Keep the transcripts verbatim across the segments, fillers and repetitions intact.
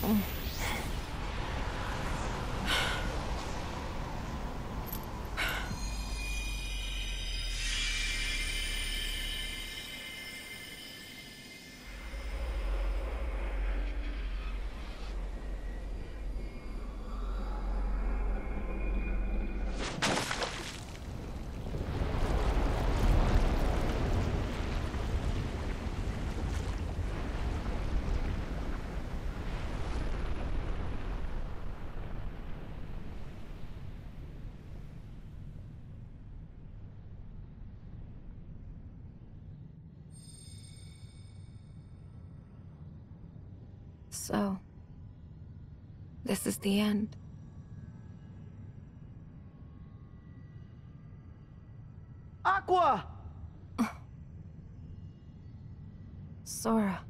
So, this is the end. Aqua! Sora.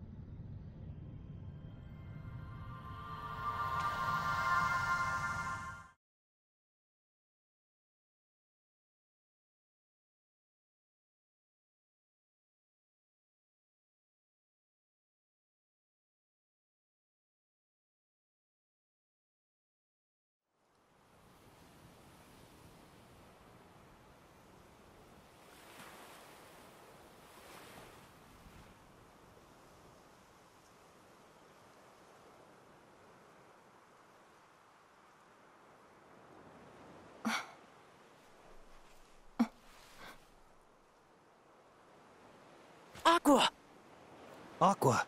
Aqua! Aqua.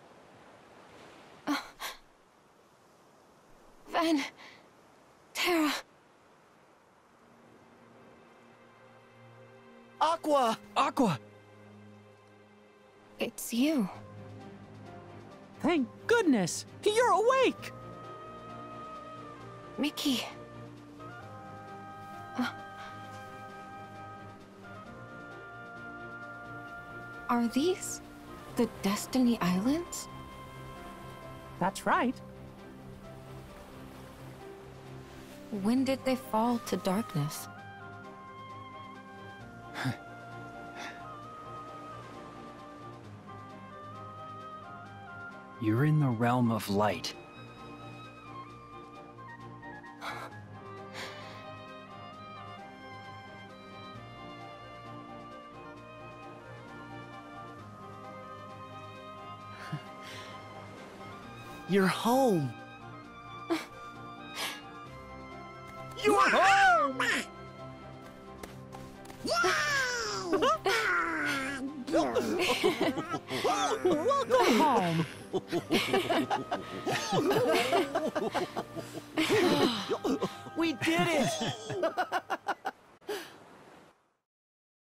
Ven. Terra. Aqua! Aqua! It's you. Thank goodness! You're awake! Mickey. Uh, are these the Destiny Islands? That's right. When did they fall to darkness? You're in the realm of light. You're home. You're home! Welcome home. We did it!